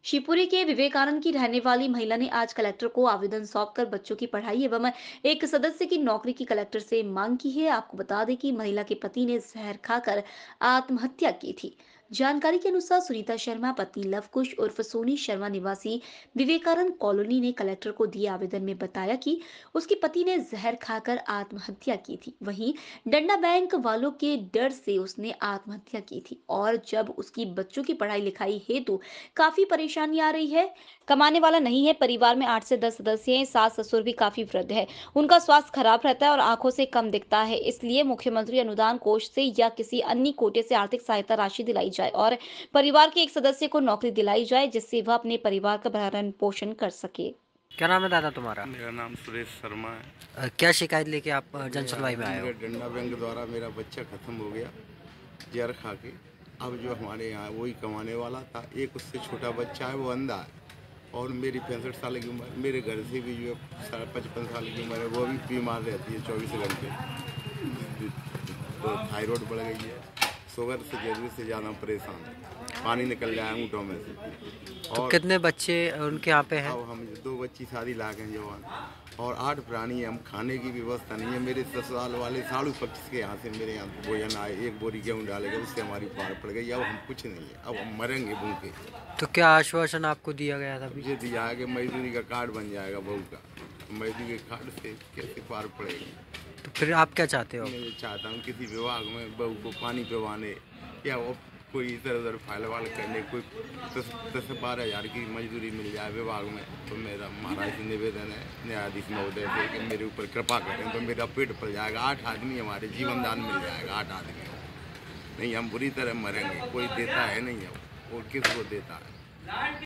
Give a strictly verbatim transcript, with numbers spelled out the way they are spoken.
शिवपुरी के विवेकानंद की रहने वाली महिला ने आज कलेक्टर को आवेदन सौंपकर बच्चों की पढ़ाई एवं एक सदस्य की नौकरी की कलेक्टर से मांग की है। आपको बता दें कि महिला के पति ने जहर खाकर आत्महत्या की थी। जानकारी के अनुसार सुनीता शर्मा पत्नी लवकुश उर्फ सोनी शर्मा निवासी विवेकानंद कॉलोनी ने कलेक्टर को दिए आवेदन में बताया कि उसके पति ने जहर खाकर आत्महत्या की थी। वहीं डंडा बैंक वालों के डर से उसने आत्महत्या की थी और जब उसकी बच्चों की पढ़ाई लिखाई हेतु काफी परेशानी आ रही है। कमाने वाला नहीं है, परिवार में आठ से दस सदस्य हैं, सास ससुर भी काफी वृद्ध है, उनका स्वास्थ्य खराब रहता है और आंखों से कम दिखता है। इसलिए मुख्यमंत्री अनुदान कोष से या किसी अन्य कोटे से आर्थिक सहायता राशि दिलाई जाए और परिवार के एक सदस्य को नौकरी दिलाई जाए, जिससे वह अपने परिवार का भरण पोषण कर सके। क्या नाम है दादा तुम्हारा? मेरा नाम सुरेश शर्मा है। अ, क्या शिकायत लेके आप अ, जन सुनवाई में आए हो? मेरे डंडा बैंक द्वारा मेरा बच्चा ख़त्म हो गया जहर खा के। अब जो हमारे यहाँ वही कमाने वाला था, एक उससे छोटा बच्चा है वो अंधा है और मेरी पैंसठ साल की उम्र, मेरे घर से भी जो है पचपन साल की उम्र है वो भी बीमार रहती है चौबीस घंटे। तो थायराइड बढ़ गई है, शुगर से जरूरत से ज़्यादा परेशान है, पानी निकल जाए ऊँटों में से। तो और कितने बच्चे उनके यहाँ पे हैं? अब हम दो बच्ची शादी ला गए जवान और आठ प्राणी है। हम खाने की व्यवस्था नहीं है। मेरे ससुराल वाले साढ़ू पच्चीस के यहाँ से मेरे यहाँ भोजन आए, एक बोरी गेहूँ डालेगा, उससे हमारी पार पड़ गई। अब हम कुछ नहीं है, अब हम मरेंगे भूखे। तो क्या आश्वासन आपको दिया गया था? मुझे दिया है कि मजदूरी का कार्ड बन जाएगा बहू का, मजदूरी के कार्ड से कैसे पार पड़ेगी। तो फिर आप क्या चाहते हो? मैं चाहता हूँ किसी विभाग में बहू को पानी पिवाने या वो कोई इधर उधर फाइल वाल करने, कोई दस दस बारह हज़ार की मजदूरी मिल जाए विभाग में। तो मेरा महाराज से निवेदन है न्यायाधीश महोदय से कि मेरे ऊपर कृपा करें, तो मेरा पेट पल जाएगा। आठ आदमी हमारे जीवन दान मिल जाएगा, आठ आदमी। नहीं हम बुरी तरह मरेंगे, कोई देता है नहीं है और किसको देता है।